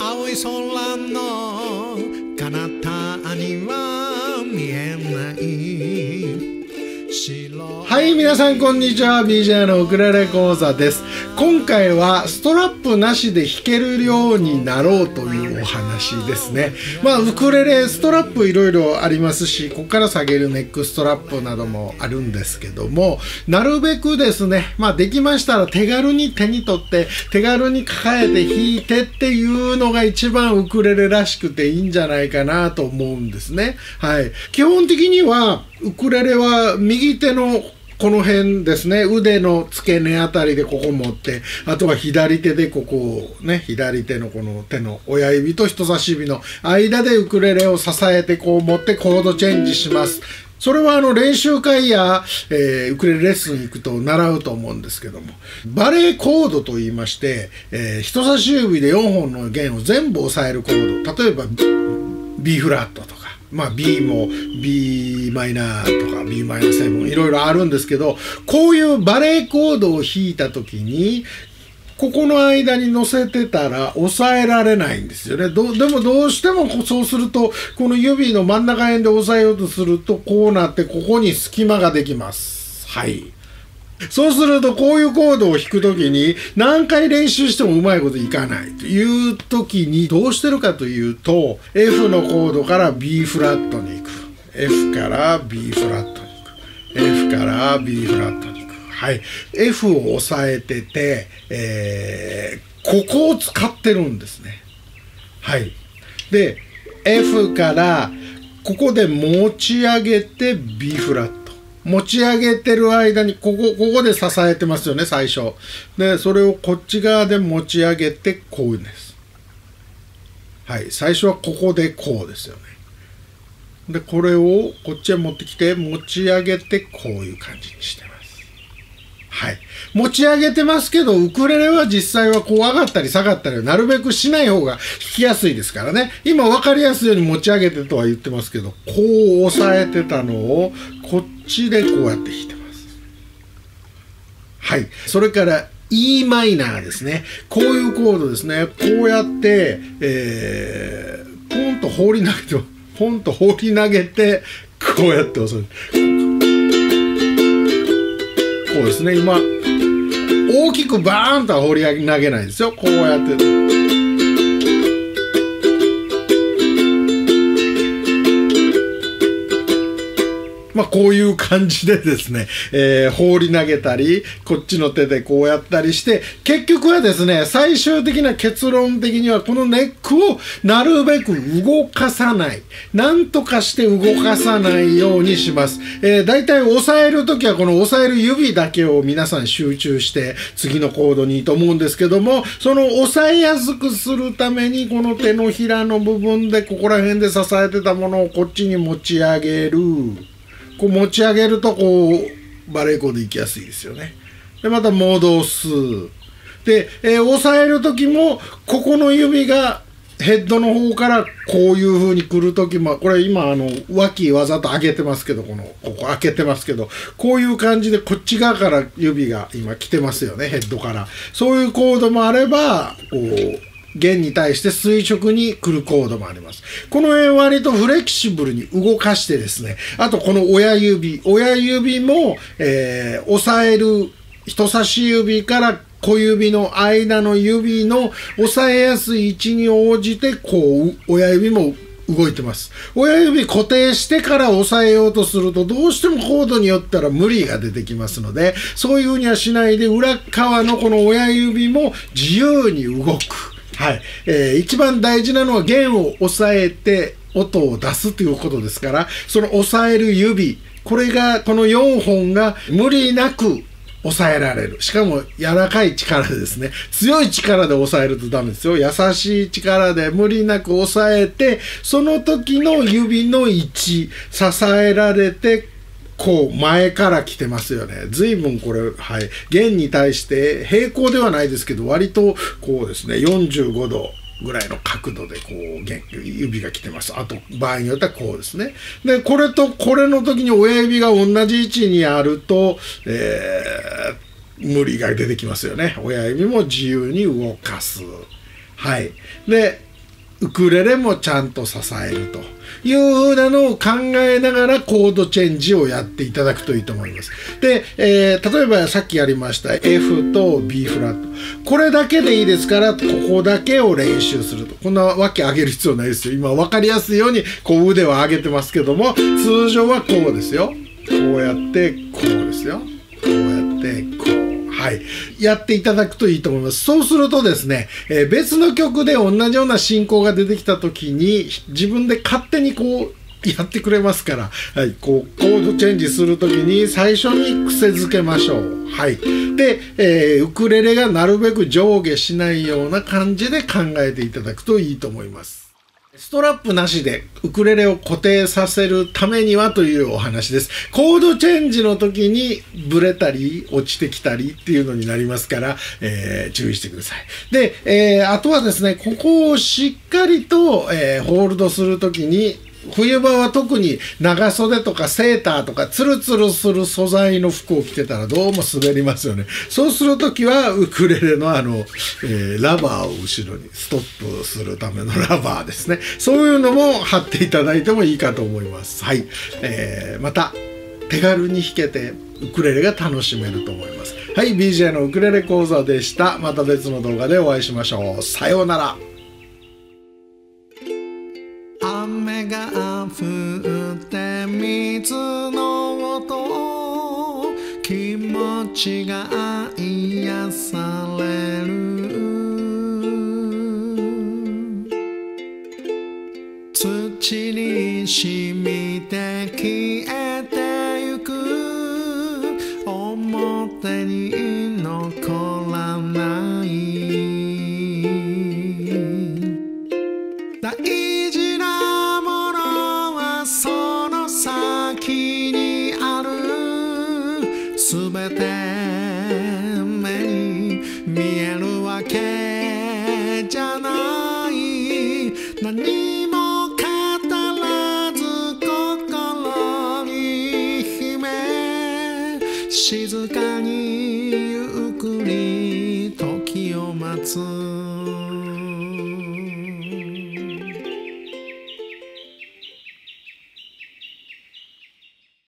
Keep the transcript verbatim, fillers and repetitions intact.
青い空の彼方には見えないはい、皆さんこんにちは。 ビージェー のウクレレ講座です。今回はストラップなしで弾けるようになろうというお話ですね。まあウクレレストラップいろいろありますし、ここから下げるネックストラップなどもあるんですけども、なるべくですね、まあできましたら手軽に手に取って手軽に抱えて弾いてっていうのが一番ウクレレらしくていいんじゃないかなと思うんですね。はい。基本的にはウクレレは右手のこの辺ですね、腕の付け根あたりでここ持って、あとは左手でここをね、左手のこの手の親指と人差し指の間でウクレレを支えてこう持ってコードチェンジします。それはあの練習会や、えー、ウクレレレッスンに行くと習うと思うんですけども、バレーコードと言いまして、えー、人差し指でよんほんの弦を全部押さえるコード、例えば B フラットとか、まあ B も B マイナーとか B マイナーセブンいろいろあるんですけど、こういうバレーコードを弾いた時にここの間に乗せてたら押さえられないんですよね。どでもどうしてもそうするとこの指の真ん中辺で押さえようとするとこうなってここに隙間ができます。はい。そうするとこういうコードを弾くときに何回練習してもうまいこといかないというときにどうしてるかというと F のコードから B フラットに行く、 F から B フラットに行く、 F から B フラットに行く。はい。F を押さえてて、えー、ここを使ってるんですね。はい。で F からここで持ち上げて B フラット、持ち上げてる間にここここで支えてますよね、最初で。それをこっち側で持ち上げてこうです。はい。最初はここでこうですよね。でこれをこっちへ持ってきて持ち上げてこういう感じにしてます。はい。持ち上げてますけどウクレレは実際はこう上がったり下がったりはなるべくしない方が弾きやすいですからね。今分かりやすいように持ち上げてとは言ってますけど、こう押さえてたのをこっちでこうやって弾いてます。はい。それから E マイナーですね。こういうコードですね。こうやって、えー、ポンと放り投げてポンと放り投げてこうやって押さえる。こうですね。今大きくバーンとは放り投げないですよ。こうやってまあこういう感じでですね、えー、放り投げたりこっちの手でこうやったりして、結局はですね、最終的な結論的にはこのネックをなるべく動かさない、なんとかして動かさないようにします。えー、だいたい押さえるときはこの押さえる指だけを皆さん集中して次のコードにいいと思うんですけども、その押さえやすくするためにこの手のひらの部分でここら辺で支えてたものをこっちに持ち上げる。こう持ち上げるとこうバレーコード行きやすいですよね。でまた戻す。で、えー、押さえる時もここの指がヘッドの方からこういう風に来る時も、これ今あの脇わざと上げてますけど、このここ開けてますけど、こういう感じでこっち側から指が今来てますよね、ヘッドから。そういうコードもあればこう弦に対して垂直に来るコードもあります。この辺割とフレキシブルに動かしてですね、あとこの親指、親指も、えー、押さえる人差し指から小指の間の指の押さえやすい位置に応じてこう親指も動いてます。親指固定してから押さえようとするとどうしてもコードによったら無理が出てきますので、そういうふうにはしないで裏側のこの親指も自由に動く。はい。えー、一番大事なのは弦を押さえて音を出すということですから、その押さえる指、これが、このよんほんが無理なく押さえられる。しかも柔らかい力でですね、強い力で押さえるとダメですよ。優しい力で無理なく押さえて、その時の指の位置、支えられて、こう前から来てますよね。随分これ、はい。弦に対して平行ではないですけど、割とこうですね、よんじゅうごどぐらいの角度でこう弦、指が来てます。あと、場合によってはこうですね。で、これとこれの時に親指が同じ位置にあると、えー、無理が出てきますよね。親指も自由に動かす。はい。で、 ウクレレもちゃんと支えるという風なのを考えながらコードチェンジをやっていただくといいと思います。で、えー、例えばさっきやりました F と B フラット、これだけでいいですから、ここだけを練習すると。こんなわけ上げる必要ないですよ。今分かりやすいようにこう腕を上げてますけども、通常はこうですよ。こうやってこうですよ。こうやってこう。はい。やっていただくといいと思います。そうするとですね、えー、別の曲で同じような進行が出てきた時に、自分で勝手にこう、やってくれますから、はい。こう、コードチェンジする時に最初に癖づけましょう。はい。で、えー、ウクレレがなるべく上下しないような感じで考えていただくといいと思います。ストラップなしでウクレレを固定させるためにはというお話です。コードチェンジの時にブレたり落ちてきたりっていうのになりますから、えー、注意してください。で、えー、あとはですね、ここをしっかりと、えー、ホールドする時に、冬場は特に長袖とかセーターとかツルツルする素材の服を着てたらどうも滑りますよね。そうするときはウクレレのあの、えー、ラバーを後ろにストップするためのラバーですね。そういうのも貼っていただいてもいいかと思います。はい。えー、また手軽に弾けてウクレレが楽しめると思います。はい、ビージェー のウクレレ講座でした。また別の動画でお会いしましょう。さようなら。雨が降って水の音、気持ちが癒される。土に染みて消えてゆく、表に残らない。大事なものはその先にある。すべて目に見えるわけじゃない。何も語らず心に秘め、静かにゆっくり時を待つ。